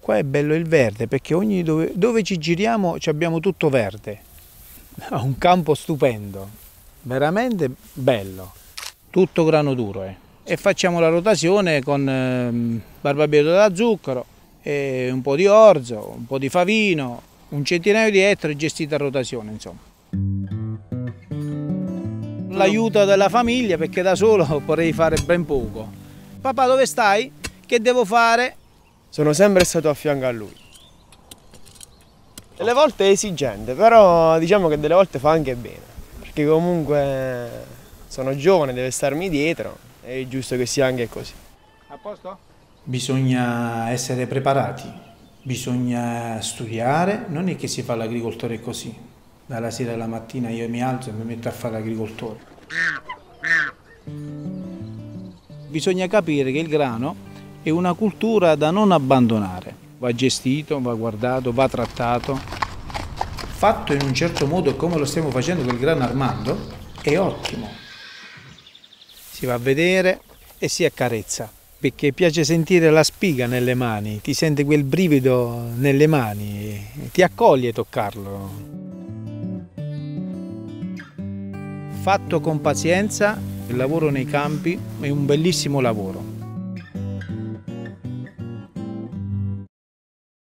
Qua è bello il verde perché dove ci giriamo abbiamo tutto verde. Un campo stupendo, veramente bello, tutto grano duro. E facciamo la rotazione con barbabietola da zucchero, e un po' di orzo, un po' di favino, un centinaio di ettari gestiti a rotazione, insomma. L'aiuto della famiglia perché da solo potrei fare ben poco. Papà, dove stai? Che devo fare? Sono sempre stato a fianco a lui. Delle volte è esigente, però diciamo che delle volte fa anche bene, perché comunque sono giovane, deve starmi dietro, è giusto che sia anche così. A posto? Bisogna essere preparati, bisogna studiare, non è che si fa l'agricoltore così. Dalla sera alla mattina io mi alzo e mi metto a fare l'agricoltore. Bisogna capire che il grano è una cultura da non abbandonare. Va gestito, va guardato, va trattato. Fatto in un certo modo come lo stiamo facendo con il grano Armando, è ottimo. Si va a vedere e si accarezza, perché piace sentire la spiga nelle mani, ti sente quel brivido nelle mani, ti accoglie toccarlo. Fatto con pazienza, il lavoro nei campi è un bellissimo lavoro.